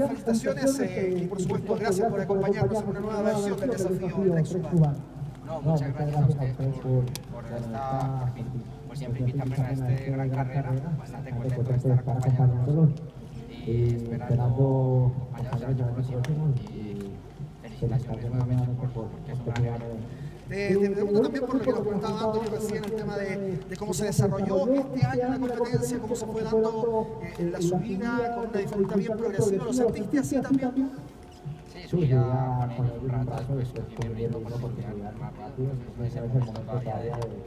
felicitaciones y por supuesto gracias por acompañarnos en una nueva versión del desafío Trek Subaru. No, muchas gracias a ustedes por siempre invitarme a esta gran carrera. Bastante contento de estar acompañándolos y esperando haya el año próximo. Y felicitaciones nuevamente porque es una gran. Te pregunto también por lo que nos comentaba Antonio recién, el tema de cómo se desarrolló este año la competencia, cómo se fue dando la subida con una dificultad bien progresiva. ¿Lo sentiste así también? Sí, subía con el rato, después cogí mi ritmo porque iba más rápido, después ese momento todavía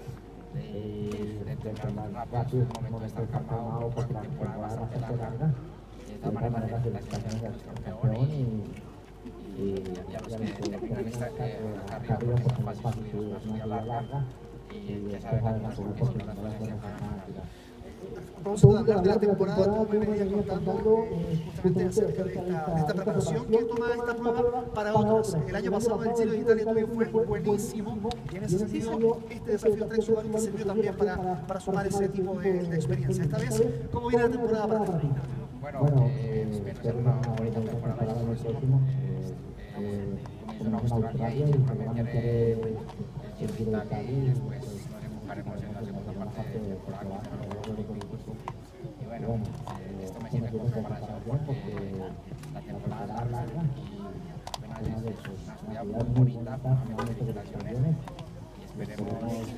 de entrenar más rápido, es un momento de estar calmado porque la temporada es bastante larga. De todas maneras, felicitaciones al campeón y a los que terminan esta carrera porque es una subida larga y ya saben que son las cosas de Vamos a hablar de la temporada, tú me venías contando justamente acerca de esta preparación que toma esta prueba para otras. El año pasado el Giro de Italia también fue buenísimo y en ese sentido este desafío Trek Subaru te sirvió también para sumar ese tipo de experiencia. Esta vez, ¿cómo viene la temporada para ti? Bueno, espero ser una bonita temporada el año próximo. Comienzo en Australia y seguramente el Giro de Italia y después nos enfocaremos en la segunda parte de la temporada. Y bueno, esto me sirve como preparación porque la temporada es larga y apenas es una subida muy bonita, nuevamente felicitaciones y esperemos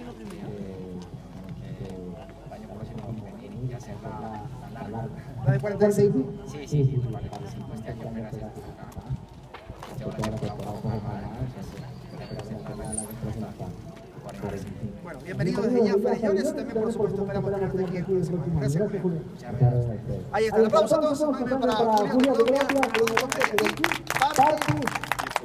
el año próximo venir y hacer la larga. ¿La de 45? Sí, la de 45 este año apenas es acá. Este año la temporada un poco más, bueno, bienvenido desde ya, Fede Jones, y también por supuesto esperamos tenerte aquí el jueves. Gracias, Julio. Ahí está, el aplauso a todos para Julián Colombia,